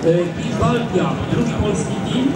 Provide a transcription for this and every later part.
i Waltia, drugi polski team.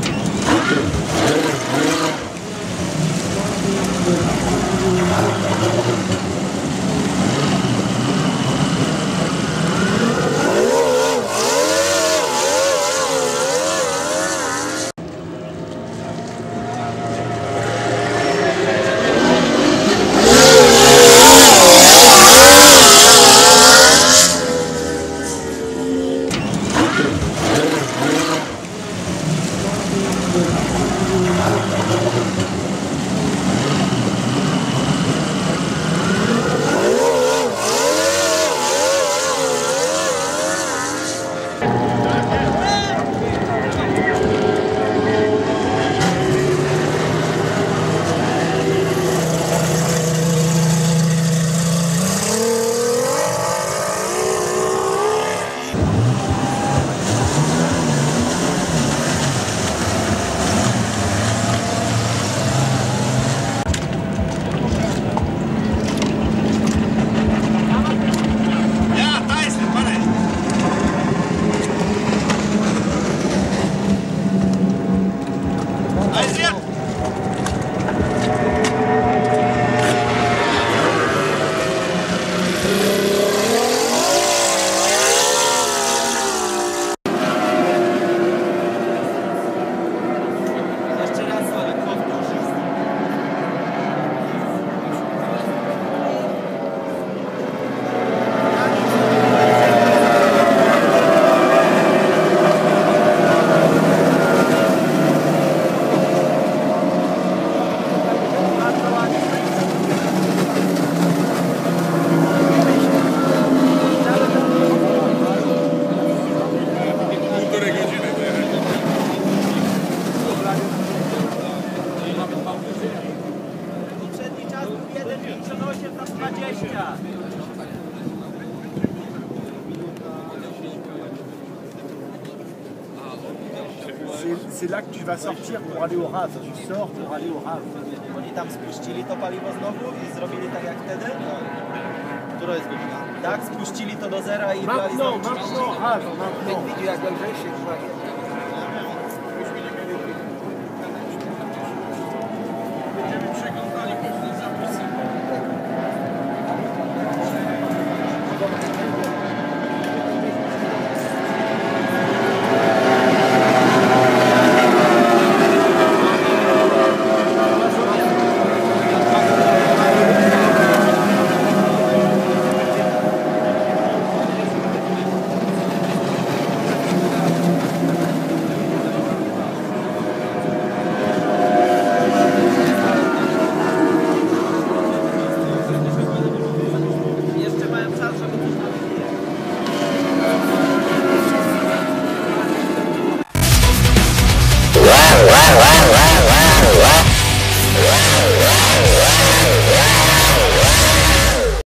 Poprzedni czas był 1,58 na 20. C'est là que tu vas sortir pour aller au RAV. Tu sors pour aller au RAV. Oni tam spuścili to paliwo znowu i zrobili tak jak wtedy? Która jest godzina? Tak, spuścili to do zera i brali znowu. Maintenant, RAV, maintenant. Widzisz jak lżejszy chyba. Wow, wow, wow, wow.